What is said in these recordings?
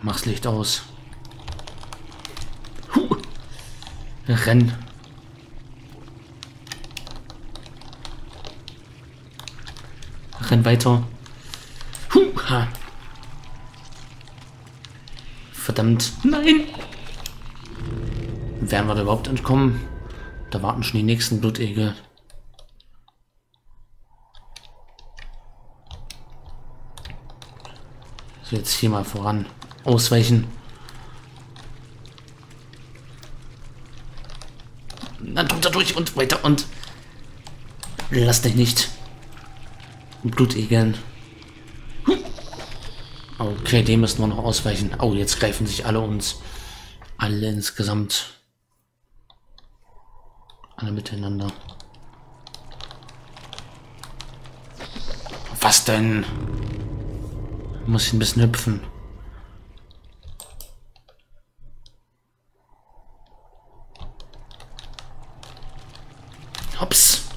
Mach's Licht aus. Renn. Renn weiter. Ha. Verdammt. Nein. Werden wir da überhaupt entkommen? Da warten schon die nächsten Blutegel. So, jetzt hier mal voran. Ausweichen. Dann drunter durch und weiter und lass dich nicht Blutegeln. Okay, dem müssen wir noch ausweichen. Oh, jetzt greifen sich alle uns. Alle insgesamt. Alle miteinander. Was denn? Muss ich ein bisschen hüpfen. Hops.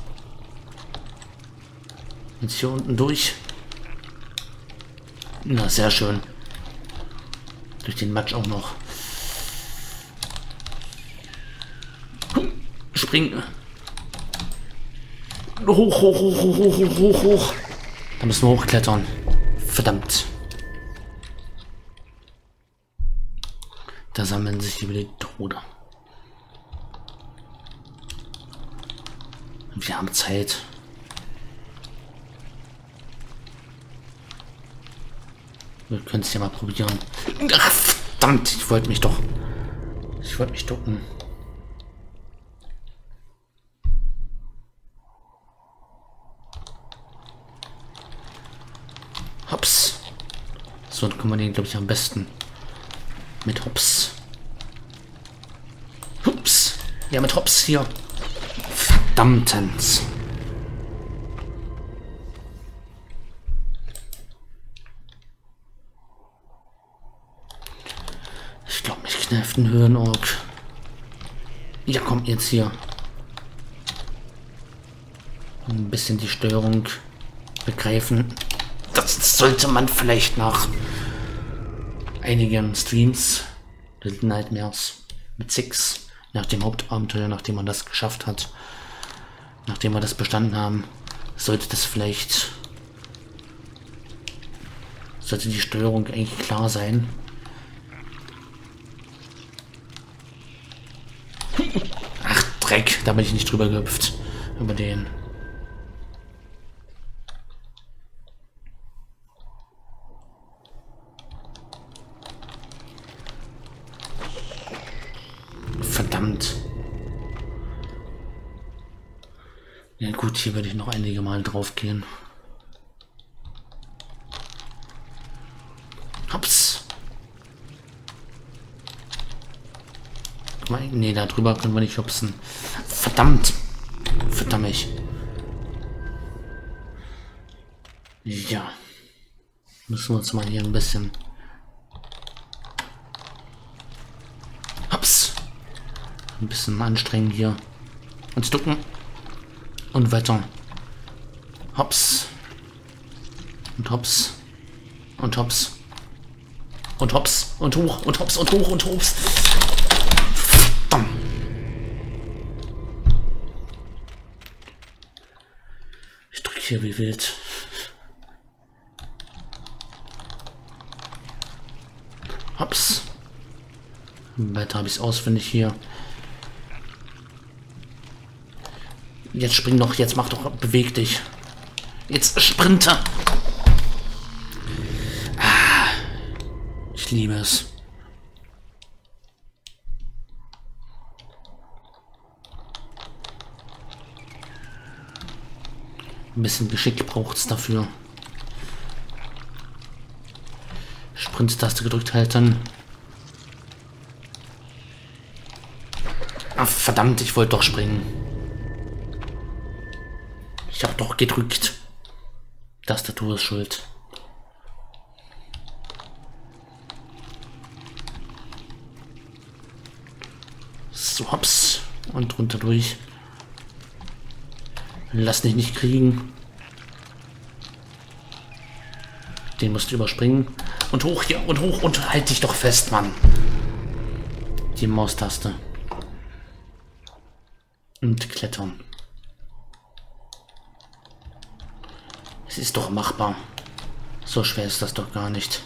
Jetzt hier unten durch. Na, sehr schön. Durch den Matsch auch noch. Springen. Hoch, hoch, hoch, hoch, hoch, hoch, hoch. Da müssen wir hochklettern. Verdammt. Da sammeln sich über die Tode. Wir haben Zeit. Wir können es ja mal probieren. Ach, verdammt, ich wollte mich ducken. Hops. So kann man den, glaube ich, am besten. Mit Hops. Hups. Ja, mit Hops hier. Verdammtens. Ich glaube, mich kneift ein Höhenorg. Ja, komm jetzt hier. Ein bisschen die Steuerung begreifen. Das sollte man vielleicht nach einigen Streams, Little Nightmares mit 6, nach dem Hauptabenteuer, nachdem man das geschafft hat, nachdem wir das bestanden haben, sollte die Steuerung eigentlich klar sein. Ach, Dreck, da bin ich nicht drüber gehüpft. Über den. Verdammt. Ja gut, hier würde ich noch einige Mal drauf gehen. Hops. Nee, da drüber können wir nicht hopsen. Verdammt. Verdammt. Ja. Müssen wir uns mal hier ein bisschen... Hops. Ein bisschen anstrengen hier. Und ducken. Und weiter. Hops. Und hops. Und hops. Und hops. Und hoch. Und hops. Und hoch. Und hops. Verdammt. Ich drücke hier wie wild. Hops. Weiter habe ich es auswendig hier. Jetzt spring doch, jetzt mach doch, beweg dich. Jetzt sprinte. Ah, ich liebe es. Ein bisschen Geschick braucht es dafür. Sprint-Taste gedrückt halten. Ah, verdammt, ich wollte doch springen. Ich habe doch gedrückt. Tastatur ist schuld. So, hops. Und drunter durch. Lass dich nicht kriegen. Den musst du überspringen. Und hoch hier und hoch und halt dich doch fest, Mann. Die Maustaste. Und klettern. Es ist doch machbar. So schwer ist das doch gar nicht.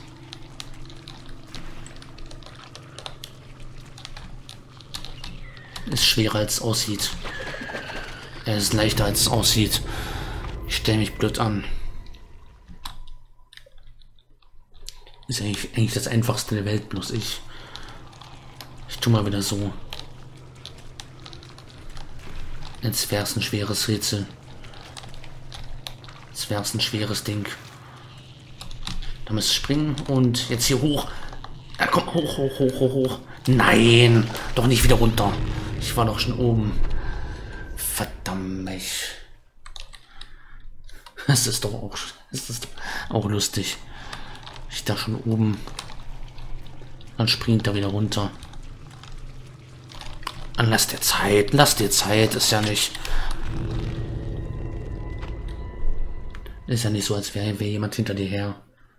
Ist schwerer als es aussieht. Es ist leichter als es aussieht. Ich stelle mich blöd an. Ist eigentlich das einfachste der Welt, bloß ich tue mal wieder so. Jetzt wäre es ein schweres Rätsel. Jetzt wäre es ein schweres Ding. Da müsst ihr springen und jetzt hier hoch. Ja, komm, hoch, hoch, hoch, hoch, hoch. Nein, doch nicht wieder runter. Ich war doch schon oben. Verdammt. Das ist doch auch lustig. Ich da schon oben. Dann springt er wieder runter. Dann lass dir Zeit, ist ja nicht. Ist ja nicht so, als wäre jemand hinter dir her.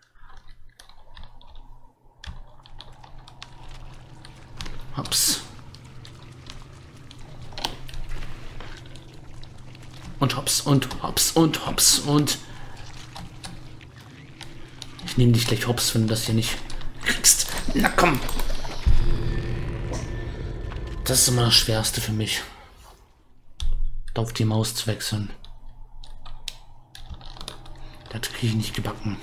Hops. Und hops und hops und hops und... Ich nehme dich gleich hops, wenn du das hier nicht kriegst. Na komm. Das ist immer das Schwerste für mich. Da auf die Maus zu wechseln. Das kriege ich nicht gebacken.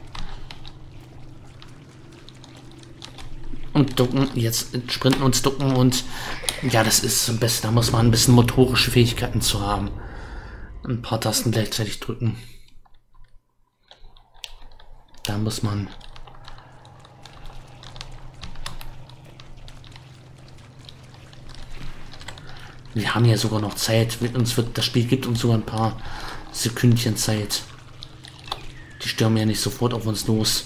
Und ducken, jetzt sprinten und ducken und... Ja, das ist am besten. Da muss man ein bisschen motorische Fähigkeiten zu haben. Ein paar Tasten gleichzeitig drücken. Da muss man... Wir haben ja sogar noch Zeit. Das Spiel gibt uns sogar ein paar Sekündchen Zeit. Die stürmen ja nicht sofort auf uns los.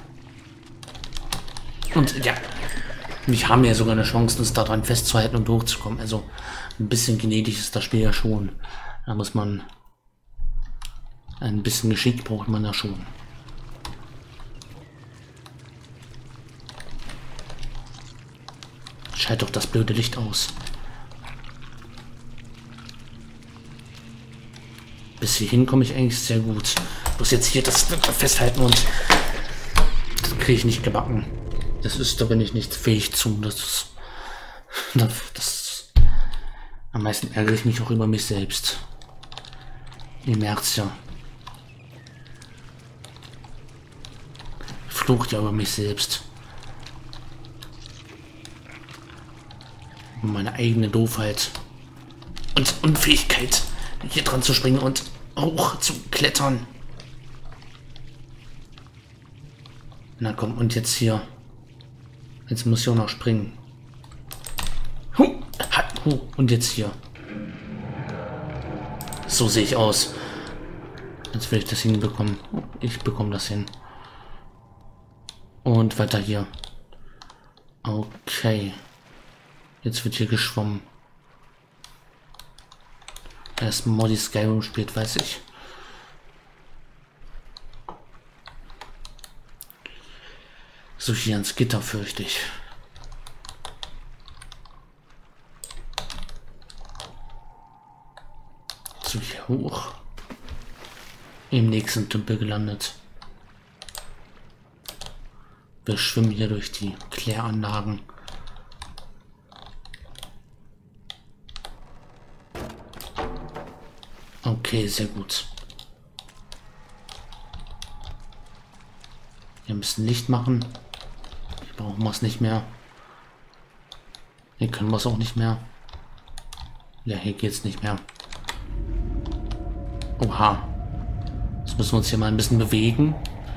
Und ja, wir haben ja sogar eine Chance, uns daran festzuhalten und hochzukommen. Also ein bisschen gnädig ist das Spiel ja schon. Da muss man... Ein bisschen Geschick braucht man ja schon. Schalt doch das blöde Licht aus. Bis hierhin komme ich eigentlich sehr gut. Bloß jetzt hier das festhalten und das kriege ich nicht gebacken. Da bin ich nicht fähig zu. Am meisten ärgere ich mich auch über mich selbst. Ihr merkt's ja. Flucht ja über mich selbst. Meine eigene Doofheit und Unfähigkeit, hier dran zu springen und hoch zu klettern. Na komm, und jetzt hier. Jetzt muss ich auch noch springen. Und jetzt hier. So sehe ich aus. Jetzt will ich das hinbekommen. Ich bekomme das hin. Und weiter hier. Okay. Jetzt wird hier geschwommen. Erst Modi Skyrim spielt, weiß ich. So, hier ans Gitter fürchte ich. So, hier hoch. Im nächsten Tümpel gelandet. Wir schwimmen hier durch die Kläranlagen. Okay, sehr gut. Wir müssen Licht machen. Hier brauchen wir es nicht mehr. Hier können wir es auch nicht mehr. Ja, hier geht es nicht mehr. Oha. Jetzt müssen wir uns hier mal ein bisschen bewegen.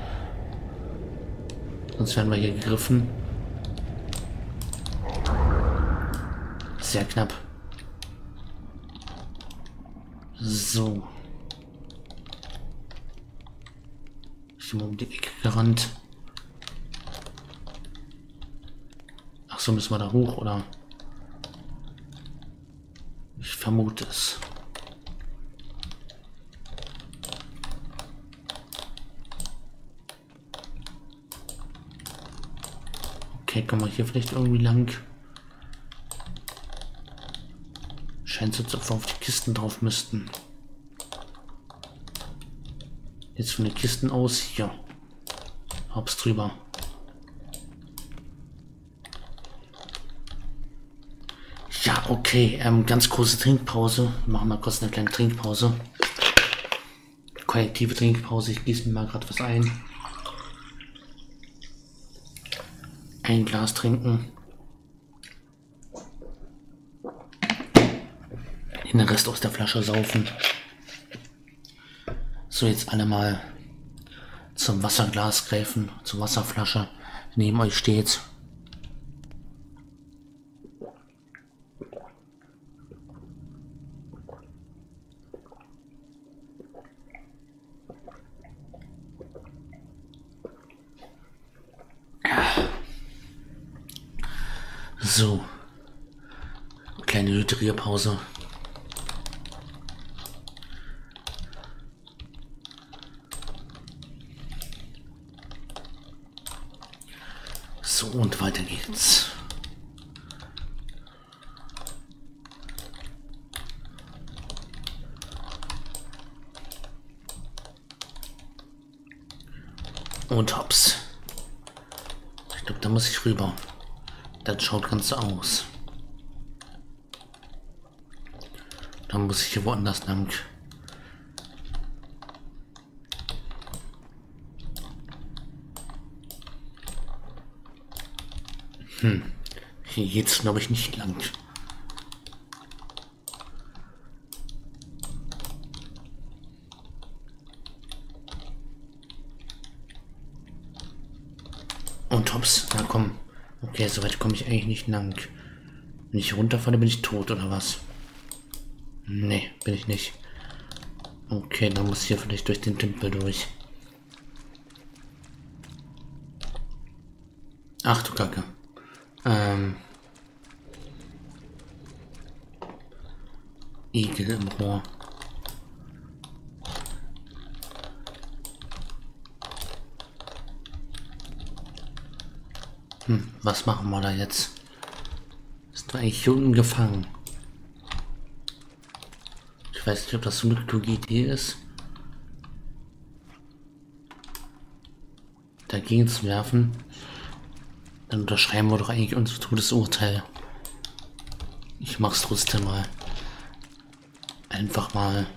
Sonst werden wir hier gegriffen. Sehr knapp. So. Ich bin um die Ecke gerannt. Ach so, müssen wir da hoch, oder? Ich vermute es. Okay, kommen wir hier vielleicht irgendwie lang? Scheint so, als ob wir auf die Kisten drauf müssten. Jetzt von den Kisten aus hier. Hops drüber. Ja, okay. Ganz große Trinkpause. Wir machen mal kurz eine kleine Trinkpause. Kollektive Trinkpause. Ich gieße mir mal gerade was ein. Ein Glas trinken. Den Rest aus der Flasche saufen. So, jetzt alle mal zum Wasserglas greifen, zur Wasserflasche. Neben euch steht. So. Kleine Hydrierpause. So, und weiter geht's. Und hops. Ich glaube, da muss ich rüber. Das schaut ganz so aus. Da muss ich hier woanders lang. Hier geht's, glaube ich, nicht lang. Und hops, na komm. Okay, so weit komme ich eigentlich nicht lang. Wenn ich runterfalle, bin ich tot, oder was? Nee, bin ich nicht. Okay, dann muss ich hier vielleicht durch den Tümpel durch. Ach du Kacke. Igel im Rohr. Was machen wir da jetzt? Ist da eigentlich hier unten gefangen? Ich weiß nicht, ob das so eine kluge Idee ist. Dagegen zu werfen. Dann unterschreiben wir doch eigentlich unser Todesurteil. Ich mach's trotzdem mal. Einfach mal.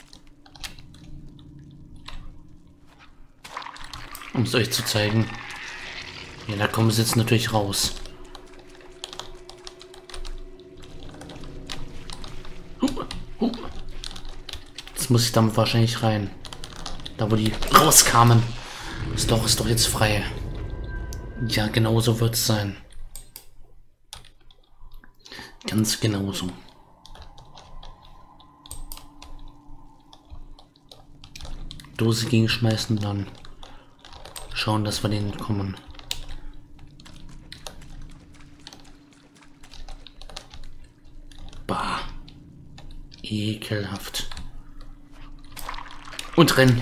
Um es euch zu zeigen. Ja, da kommen sie jetzt natürlich raus. Jetzt muss ich damit wahrscheinlich rein. Da wo die rauskamen. Ist doch jetzt frei. Ja, genau so wird es sein. Ganz genauso. Dose gegenschmeißen, dann schauen, dass wir denen kommen. Bah. Ekelhaft. Und rennen.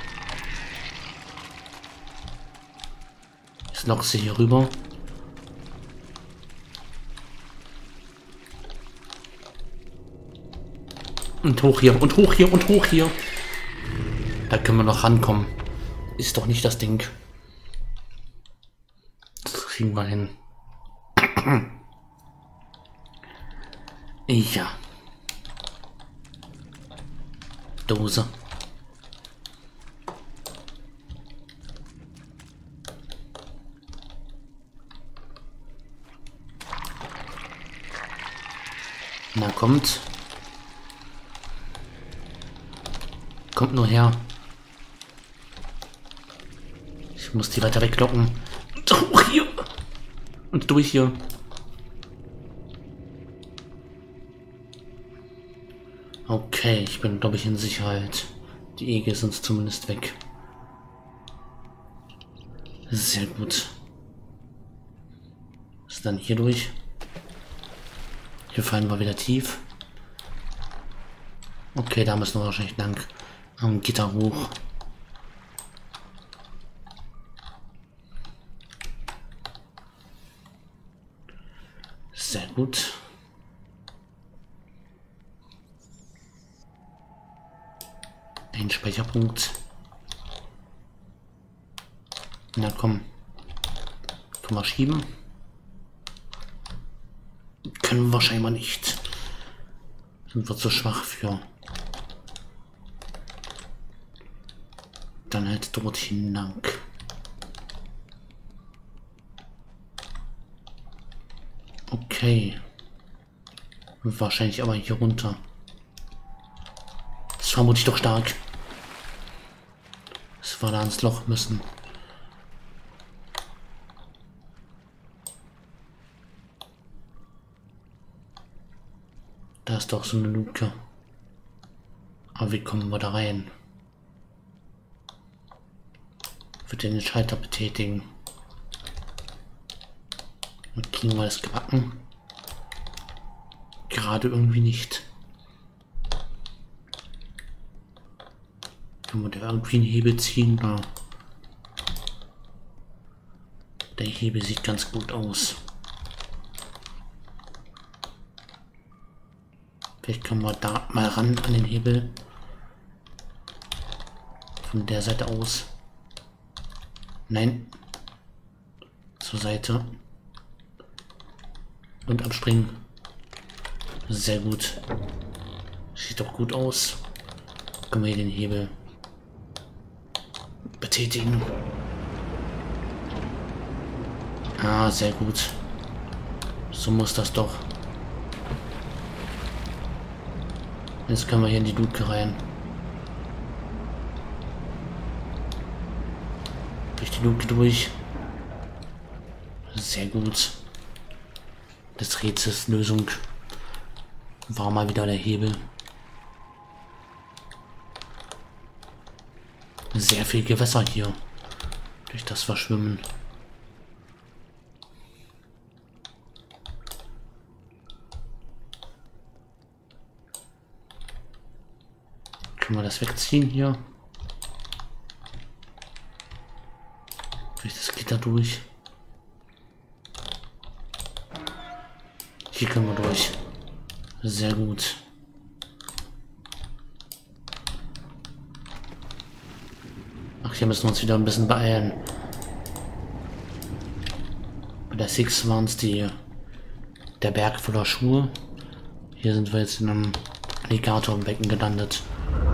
Jetzt lock sie hier rüber. Und hoch hier, und hoch hier, und hoch hier. Da können wir noch rankommen. Ist doch nicht das Ding. Das kriegen wir hin. Ja. Dose. Na, kommt. Kommt nur her. Ich muss die weiter weglocken. Und hoch hier. Und durch hier. Okay, ich bin, glaube ich, in Sicherheit. Die Egel sind zumindest weg. Sehr gut. Was ist dann hier durch? Hier fallen wir wieder tief. Okay, da müssen wir wahrscheinlich lang am Gitter hoch. Sehr gut. Ein Speicherpunkt. Na komm. Können wir schieben? Können wir scheinbar nicht. Sind wir zu schwach für. Dann halt dorthin lang. Okay. Wahrscheinlich aber hier runter. Das vermute ich doch stark. Dass wir da ans Loch müssen. Da ist doch so eine Luke. Aber wie kommen wir da rein? Für den Schalter betätigen. Und kriegen wir das gebacken? Gerade irgendwie nicht. Können wir da irgendwie einen Hebel ziehen? Ja. Der Hebel sieht ganz gut aus. Vielleicht können wir da mal ran an den Hebel. Von der Seite aus. Nein. Zur Seite. Und abspringen. Sehr gut. Sieht doch gut aus. Können wir hier den Hebel betätigen. Ah, sehr gut. So muss das doch. Jetzt können wir hier in die Luke rein. Durch die Luke durch. Sehr gut. Des Rätsels Lösung war mal wieder der Hebel. Sehr viel Gewässer hier. Durch das Verschwimmen. Können wir das wegziehen hier? Durch das Gitter durch. Hier können wir durch. Sehr gut. Ach, hier müssen wir uns wieder ein bisschen beeilen. Bei der Six waren es der Berg voller Schuhe. Hier sind wir jetzt in einem Alligator im Becken gelandet.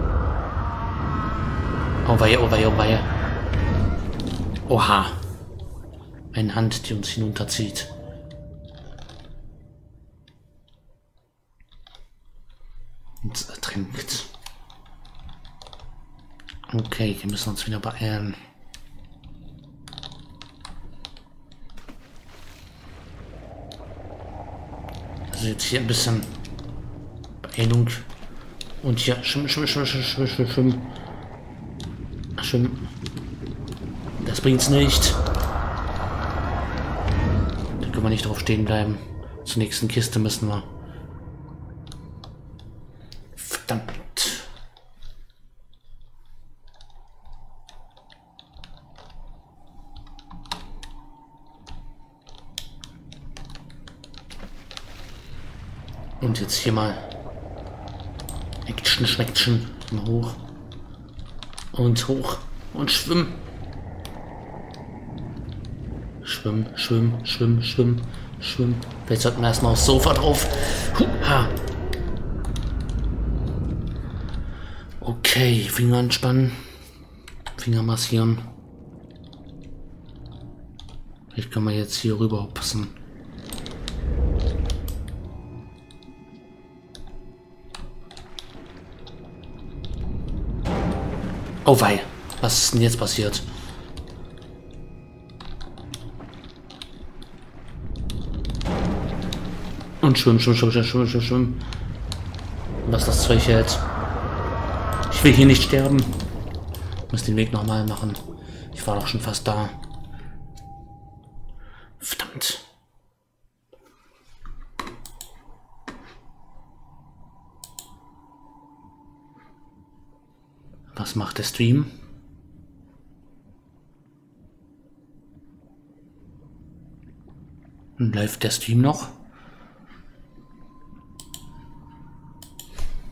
Oh weia, oh weia, oh weia. Oha. Eine Hand, die uns hinunterzieht. Uns ertränkt. Okay, wir müssen uns wieder beeilen. Also jetzt hier ein bisschen Beeilung. Und hier schwimmen. Schwimmen. Das bringt's nicht. Da können wir nicht drauf stehen bleiben. Zur nächsten Kiste müssen wir. Verdammt. Und jetzt hier mal Action, Schmeckchen. Mal hoch. Und hoch. Und schwimmen. Schwimmen. Vielleicht sollten wir erstmal aufs Sofa drauf. Ha. Okay, Finger anspannen. Finger massieren. Vielleicht können wir jetzt hier rüber passen. Oh wei, was ist denn jetzt passiert? Und schwimmen. Was das Zeug hält. Ich will hier nicht sterben. Ich muss den Weg nochmal machen. Ich war doch schon fast da. Verdammt. Was macht der Stream? Läuft der Stream noch?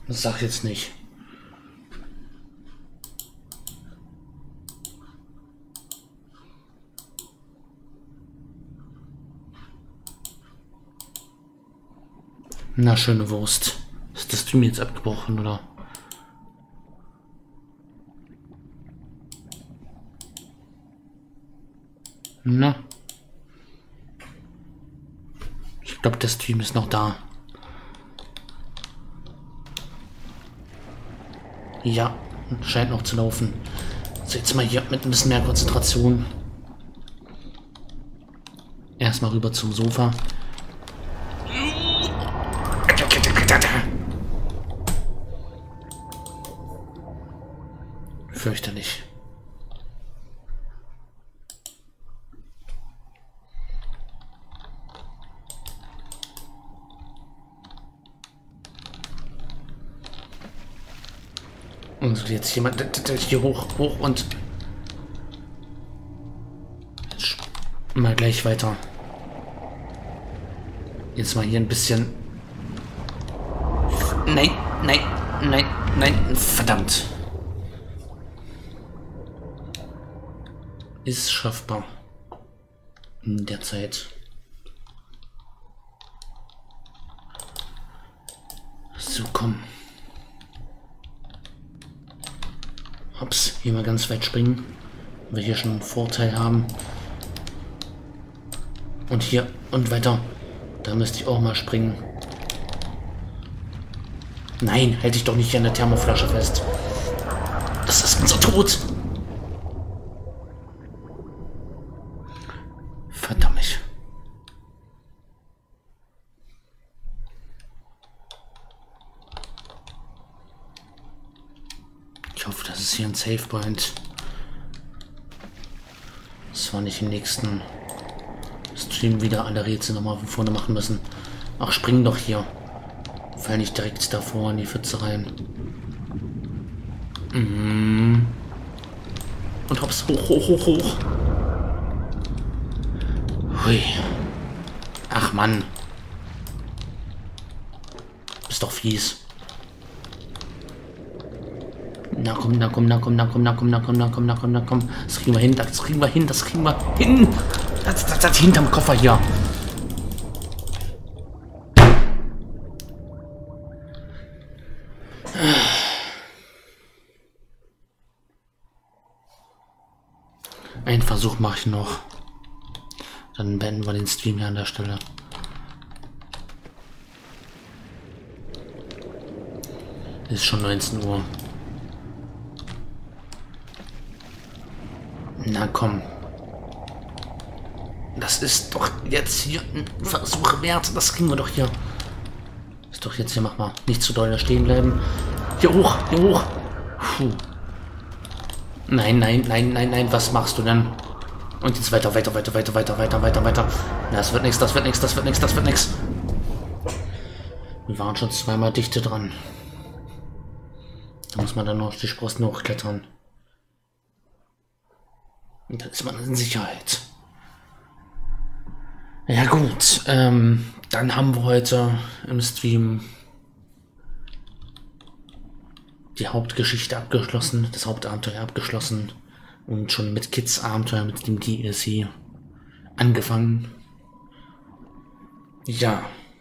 Das sag ich jetzt nicht. Na, schöne Wurst. Ist das Stream jetzt abgebrochen, oder? Na. Ich glaube, der Stream ist noch da. Ja, scheint noch zu laufen. So, jetzt mal hier mit ein bisschen mehr Konzentration. Erstmal rüber zum Sofa. Fürchterlich. Und jetzt jemand hier hoch und mal gleich weiter. Jetzt mal hier ein bisschen. Nein, nein, nein, nein, verdammt. Ist schaffbar. In der Zeit. So, komm. Hops, hier mal ganz weit springen. Wir hier schon einen Vorteil haben. Und hier und weiter. Da müsste ich auch mal springen. Nein, halte ich doch nicht hier an der Thermoflasche fest. Das ist unser Tod. Verdammt. Ich hoffe, das ist hier ein Save Point. Das war nicht im nächsten Stream wieder alle Rätsel nochmal von vorne machen müssen. Ach, spring doch hier. Fall nicht direkt davor in die Pfütze rein. Und hops, hoch, hoch, hoch, hoch. Hui. Ach Mann. Bist doch fies. Na komm, na komm, na komm, na komm, na komm, na komm, na komm, na komm, na komm. Das kriegen wir hin, das kriegen wir hin, das kriegen wir hin. Das hinterm Koffer hier. Einen Versuch mache ich noch. Dann beenden wir den Stream hier an der Stelle. Ist schon 19 Uhr. Na komm. Das ist doch jetzt hier ein Versuch wert. Das kriegen wir doch hier. Ist doch jetzt hier, mach mal. Nicht zu doll da stehen bleiben. Hier hoch, hier hoch. Puh. Nein, nein, nein, nein, nein. Was machst du denn? Und jetzt weiter, weiter, weiter, weiter, weiter, weiter, weiter, weiter. Na, das wird nichts, das wird nichts, das wird nichts, das wird nichts. Wir waren schon zweimal dichte dran. Da muss man dann noch die Sprossen hochklettern. Und dann ist man in Sicherheit. Ja gut, dann haben wir heute im Stream die Hauptgeschichte abgeschlossen, das Hauptabenteuer abgeschlossen und schon mit Kids Abenteuer mit dem DLC angefangen. Ja.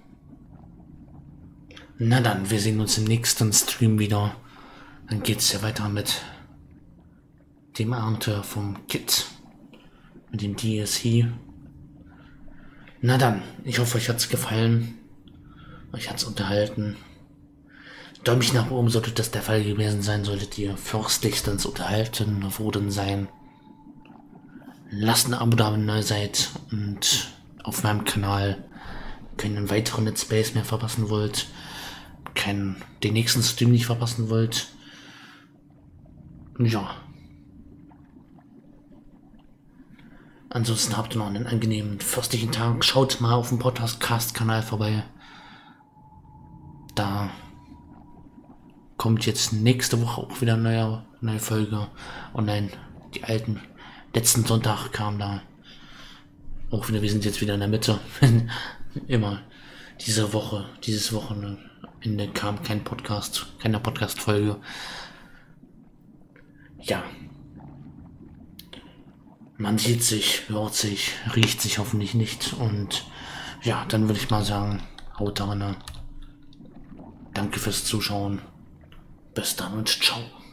Na dann, wir sehen uns im nächsten Stream wieder. Dann geht's ja weiter mit dem Abenteuer vom Kid. Mit dem DLC. Na dann, ich hoffe, euch hat's gefallen. Euch hat's unterhalten. Däumchen nach oben sollte das der Fall gewesen sein, solltet ihr fürstlichstens unterhalten worden sein. Lasst ein Abo da, wenn ihr neu seid und auf meinem Kanal keinen weiteren Let's Plays mehr verpassen wollt, den nächsten Stream nicht verpassen wollt. Ja. Ansonsten habt ihr noch einen angenehmen fürstlichen Tag. Schaut mal auf dem Podcast-Kanal vorbei. Da kommt jetzt nächste Woche auch wieder eine neue Folge online. Die alten, letzten Sonntag kam da auch wieder. Wir sind jetzt wieder in der Mitte. Immer dieses Wochenende Ende kam kein Podcast, keine Podcast-Folge. Ja. Man sieht sich, hört sich, riecht sich hoffentlich nicht. Und ja, dann würde ich mal sagen, haut rein. Danke fürs Zuschauen. Bis dann und ciao.